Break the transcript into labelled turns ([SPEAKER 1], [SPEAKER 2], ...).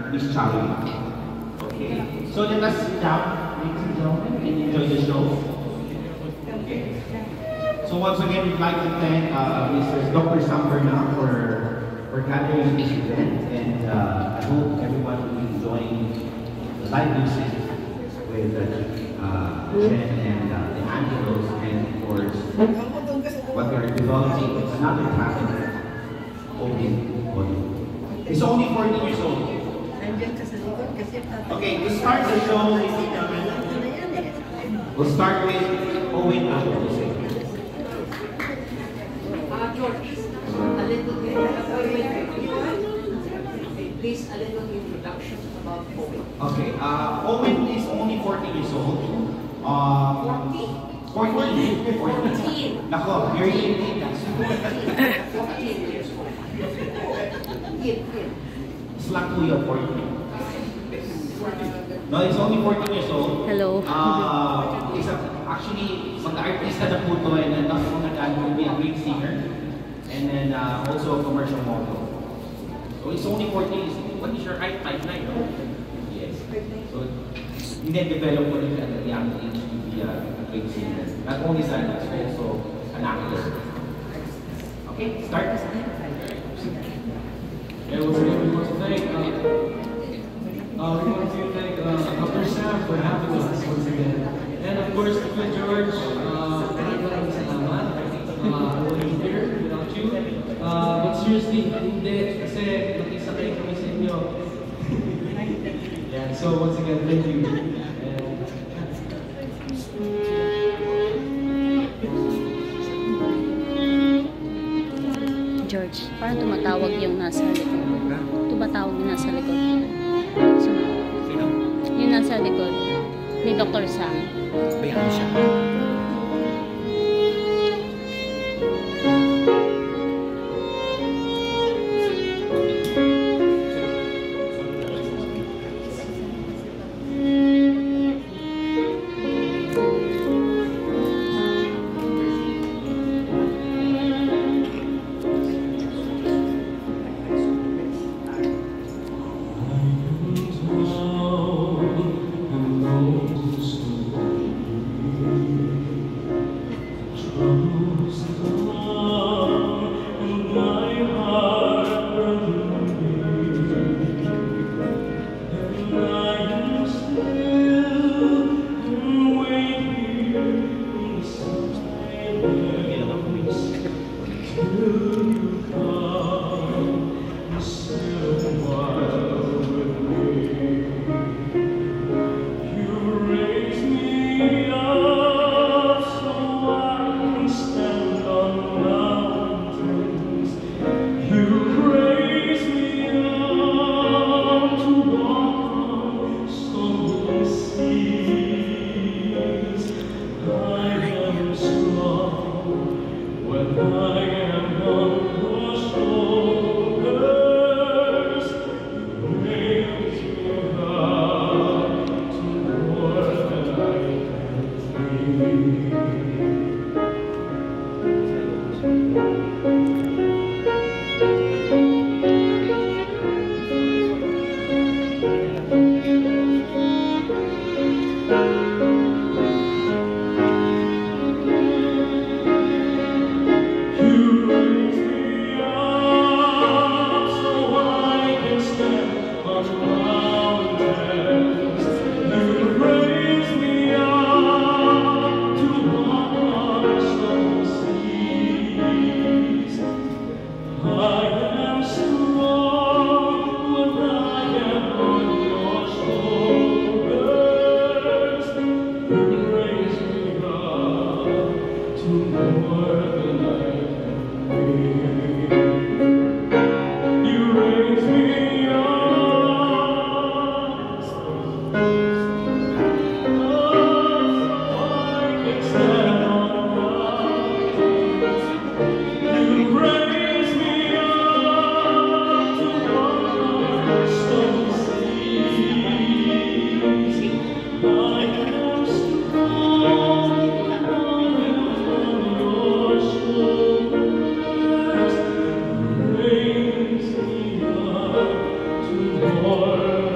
[SPEAKER 1] Miss Charlie. Okay, so let us sit down, ladies and gentlemen, and enjoy the show. Okay. So once again, we'd like to thank Mr. Dr. Samberna for gathering this event, and I hope everyone will be enjoying the live music with Jen and the Angelos, and of course, what we're developing is another talent, Odin. He's only 14 years old. Okay, to start the show, we'll start with Owen Angelos.
[SPEAKER 2] George, a little bit, please, a little introduction about Owen.
[SPEAKER 1] Okay, Owen is only 14 years old. 14? 14. Nako, very late.
[SPEAKER 2] 14 years old.
[SPEAKER 1] It's lang po yun, 14. No, it's only 14 years old.
[SPEAKER 3] Hello.
[SPEAKER 1] Actually, mag-artista na po ito, and will be a great singer. And then also a commercial model. So it's only 14. What is your height? 5'9", no? Yes. So you then develop what at a young age to be a great singer. Not only that, but also an actor. Okay, start.
[SPEAKER 4] Yeah, once again, we want to thank Dr. Sam for having us once again. And of course, to George, maraming salamat. I wouldn't be here without you. But seriously, hindi, kasi nakisakay kami sa inyo. Yeah, so once again, thank you.
[SPEAKER 3] George, parang tumatawag yung nasa likod. Tumatawag yung nasa likod. Sino? Yung nasa likod. Ni Dr. Sam.
[SPEAKER 5] Bayan siya.
[SPEAKER 4] Lord.